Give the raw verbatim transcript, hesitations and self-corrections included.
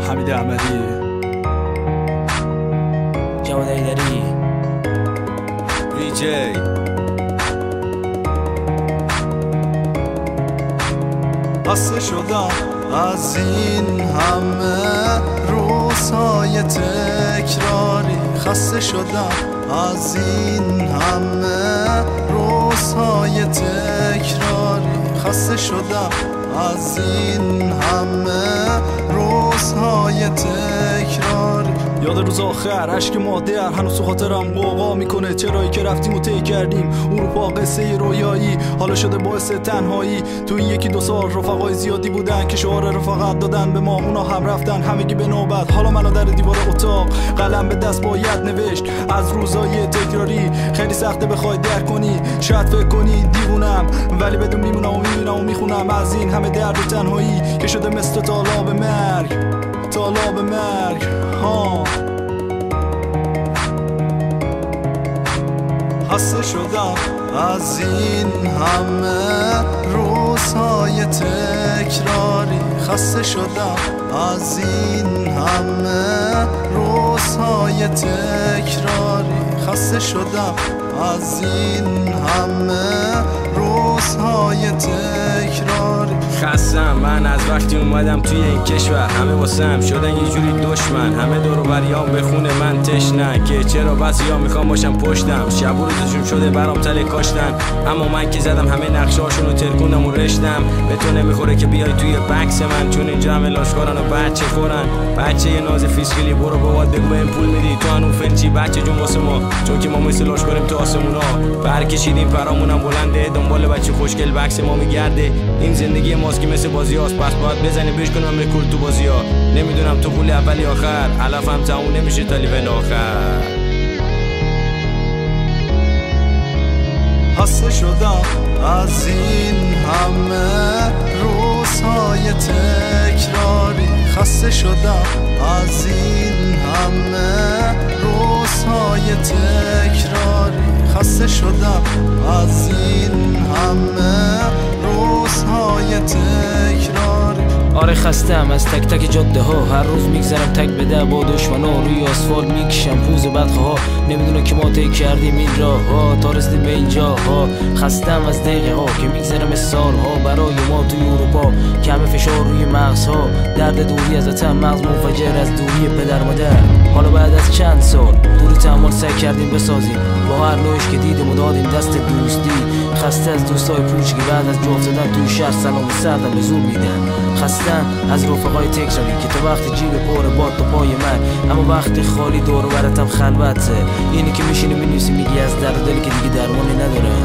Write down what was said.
حمید احمدی، جواد ایدری، وی جی. خسته شدم از این همه روزهای تکراری، خسته شدم از این همه روزهای تکراری، خسته شدم از این همه روزهای تکراری. یاد روز آخر اشک مادر هنوز تو خاطرم قوقا میکنه، چرایی که رفتیم و طی کردیم اروپا قصه رویایی، حالا شده باعث تنهایی. تو این یکی دو سال رفقای زیادی بودن که شعار رفاقت دادن به ما، اونا هم رفتن همگی به نوبت. حالا منو در دیوار اتاق قلم به دست باید نوشت از روزای تکراری. خیلی سخته بخوای درک کنی، شاید فکر کنی دیوونم، ولی بدون میمونم و میبینم و میخونم از این همه درد و تنهایی که شده مثل تالاب مرگ، تالاب مرگ ها. خسته شدم از این همه روزهای تکراری، خسته شدم از این همه روزهای تکراری، خسته شدم از این همه روزهای تکراری. خستم من از وقتی اومدم توی این کشور، همه واسم شدن یه جوری دشمن، همه دور و بریام به خون من تشنن که چرا بعضیا میخوام باشم پشتم، شب و روزشون شده برام تله کاشتن. اما من که زدم همه نقشاشونو ترکوندم و رشتم، به تو نمیخوره که بیای توی بکس من، چون اینجا همه لاشکارن و بچه خورن. بچه یه ناز فیسکلی برو بابات بگو بهم پول میدی تو هنو فنچی بچه جون واسه ما، چون که ما مثل لاشکاریم تو آسمونا، برکشیدیم پرامونم بلنده، دنبال بچه خوشگل بکس ما میگرده. این زندگی ماست که مثل بازی هاست، پس باید بزنی بهش کنم رکورد تو بازی ها. نمیدونم تو پول اولی آخر علفم تموم نمیشه تا لیول آخر. خسته شدم از این همه روزهای تکراری، خسته شدم از این همه روزهای تکراری، خسته شدم از این همه روزهای تکراری. آره خستم از تک تک جاده ها، هر روز میگذرم تک به در با دشمنا، روی آسفالت میکشم پوز بدخواه ها، نمیدونه که ما طی کردیم این راه ها تا رسیدیم به اینجا ها. خستم از دقیقه ها که میگذرم سال ها برای ما توی اروپا، کم فشار روی مغز ها، درد دوری از وطن، مغز منفجر از دوری پدر مادر. حالا بعد از چند سال دوری تحمل سعی کردیم بسازیم، با هر نوعش که دیدیم و دادیم دست دوستی. خسته از دوستای پوچ که بعد از جا افتادن توی شهر سلام سردم به زور میدن. خستم از رفقای تکراری که تا وقت جیب پر باد تا پای من، اما وقتی خالی دور و برتم خلوته. اینی که میشینی مینویسی میگی از درد دلی که دیگه درمانی نداره.